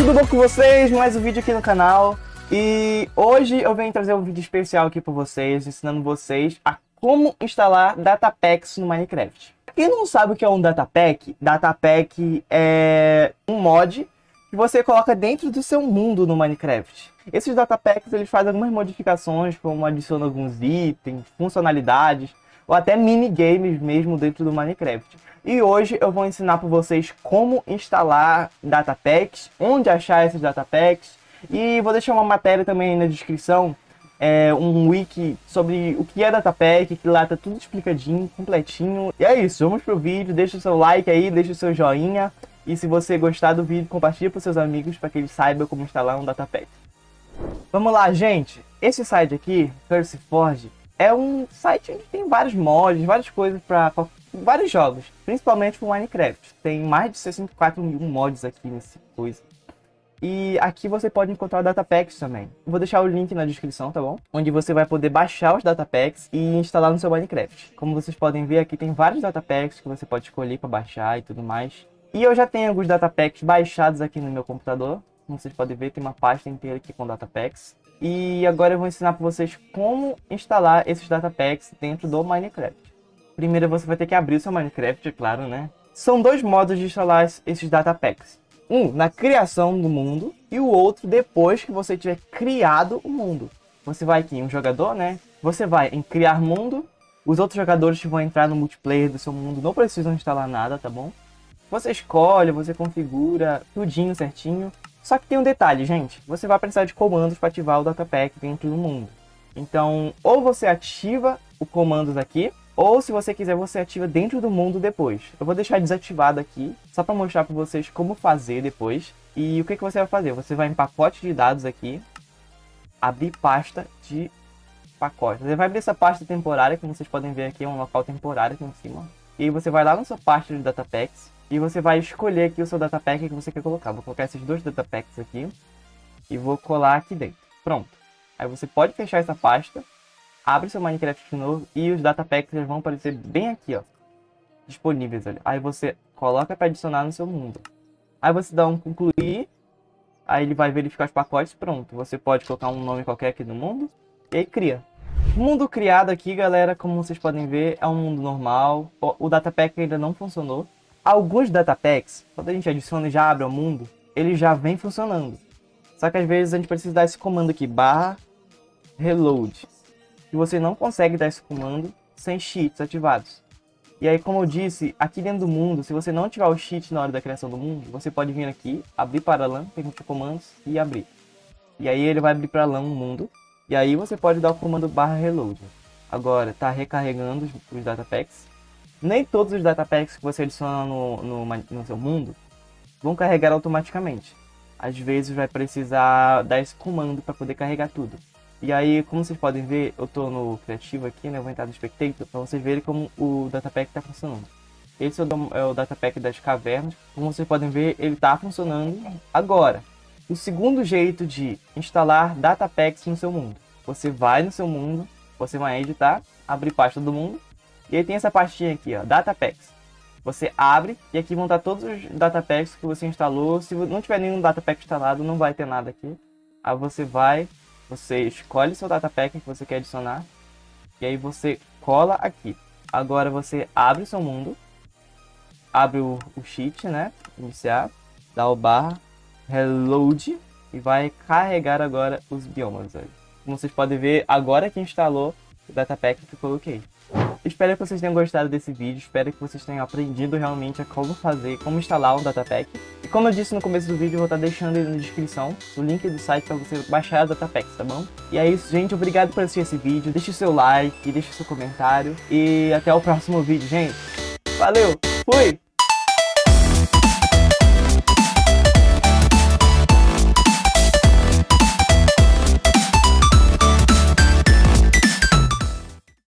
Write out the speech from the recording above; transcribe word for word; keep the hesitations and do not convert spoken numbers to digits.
tudo bom com vocês? Mais um vídeo aqui no canal. E hoje eu venho trazer um vídeo especial aqui para vocês, ensinando vocês a como instalar Datapacks no Minecraft. Quem não sabe o que é um Datapack, Datapack é um mod que você coloca dentro do seu mundo no Minecraft. Esses Datapacks eles fazem algumas modificações, como adicionam alguns itens, funcionalidades, ou até minigames mesmo dentro do Minecraft. E hoje eu vou ensinar para vocês como instalar Datapacks, onde achar esses Datapacks, e vou deixar uma matéria também na descrição, é, um wiki sobre o que é Datapack, que lá tá tudo explicadinho, completinho. E é isso, vamos pro vídeo, deixa o seu like aí, deixa o seu joinha, e se você gostar do vídeo, compartilha para seus amigos para que eles saibam como instalar um Datapack. Vamos lá, gente, esse site aqui, CurseForge, é um site onde tem vários mods, várias coisas para vários jogos, principalmente para o Minecraft. Tem mais de sessenta e quatro mil mods aqui nesse coisa. E aqui você pode encontrar Datapacks também. Vou deixar o link na descrição, tá bom? Onde você vai poder baixar os Datapacks e instalar no seu Minecraft. Como vocês podem ver, aqui tem vários Datapacks que você pode escolher para baixar e tudo mais. E eu já tenho alguns Datapacks baixados aqui no meu computador. Como vocês podem ver, tem uma pasta inteira aqui com Datapacks. E agora eu vou ensinar para vocês como instalar esses Datapacks dentro do Minecraft. Primeiro você vai ter que abrir o seu Minecraft, é claro, né? São dois modos de instalar esses Datapacks. Um na criação do mundo e o outro depois que você tiver criado o mundo. Você vai aqui em um jogador, né? Você vai em criar mundo. Os outros jogadores que vão entrar no multiplayer do seu mundo não precisam instalar nada, tá bom? Você escolhe, você configura tudinho certinho. Só que tem um detalhe, gente. Você vai precisar de comandos para ativar o Datapack dentro do mundo. Então, ou você ativa o comandos aqui, ou se você quiser, você ativa dentro do mundo depois. Eu vou deixar desativado aqui, só para mostrar para vocês como fazer depois. E o que, que você vai fazer? Você vai em pacote de dados aqui, abrir pasta de pacote. Você vai abrir essa pasta temporária, como vocês podem ver aqui, é um local temporário aqui em cima. E aí você vai lá na sua pasta de Datapacks, e você vai escolher aqui o seu Datapack que você quer colocar. Vou colocar esses dois Datapacks aqui, e vou colar aqui dentro. Pronto. Aí você pode fechar essa pasta, abre seu Minecraft de novo e os Datapacks eles vão aparecer bem aqui, ó, disponíveis ali. Aí você coloca para adicionar no seu mundo. Aí você dá um concluir, aí ele vai verificar os pacotes, pronto. Você pode colocar um nome qualquer aqui no mundo e aí cria. O mundo criado aqui, galera, como vocês podem ver, é um mundo normal. O Datapack ainda não funcionou. Alguns Datapacks, quando a gente adiciona e já abre o mundo, ele já vem funcionando. Só que às vezes a gente precisa dar esse comando aqui, barra reload. E você não consegue dar esse comando sem cheats ativados. E aí, como eu disse, aqui dentro do mundo, se você não ativar o cheat na hora da criação do mundo, você pode vir aqui, abrir para LAN, permitir comandos e abrir. E aí ele vai abrir para LAN o mundo. E aí você pode dar o comando barra reload. Agora, tá recarregando os, os Datapacks. Nem todos os Datapacks que você adiciona no, no, no seu mundo vão carregar automaticamente. Às vezes vai precisar dar esse comando para poder carregar tudo. E aí, como vocês podem ver, eu tô no criativo aqui, né? Eu vou entrar no Spectator para vocês verem como o Datapack está funcionando. Esse é o, é o Datapack das cavernas. Como vocês podem ver, ele está funcionando agora. O segundo jeito de instalar Datapacks no seu mundo. Você vai no seu mundo, você vai editar, abrir pasta do mundo. E aí tem essa pastinha aqui, ó, Datapacks. Você abre e aqui vão estar todos os Datapacks que você instalou. Se não tiver nenhum Datapack instalado, não vai ter nada aqui. Aí você vai... Você escolhe seu Datapack que você quer adicionar. E aí você cola aqui. Agora você abre o seu mundo. Abre o, o cheat, né? Iniciar. Dá o barra. Reload. E vai carregar agora os biomas. Como vocês podem ver, agora que instalou o Datapack que eu coloquei. Espero que vocês tenham gostado desse vídeo. Espero que vocês tenham aprendido realmente a como fazer, como instalar um Datapack. E como eu disse no começo do vídeo, eu vou estar deixando aí na descrição o link do site para você baixar os Datapacks, tá bom? E é isso, gente. Obrigado por assistir esse vídeo. Deixe o seu like, deixe o seu comentário. E até o próximo vídeo, gente. Valeu! Fui!